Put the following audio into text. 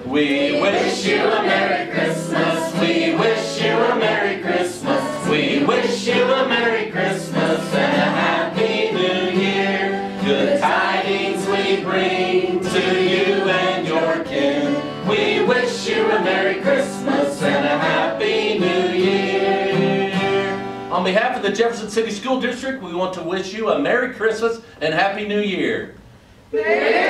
We wish you a Merry Christmas. We wish you a Merry Christmas. We wish you a Merry Christmas and a Happy New Year. Good tidings we bring to you and your kin. We wish you a Merry Christmas and a Happy New Year. On behalf of the Jefferson City School District, we want to wish you a Merry Christmas and Happy New Year. Merry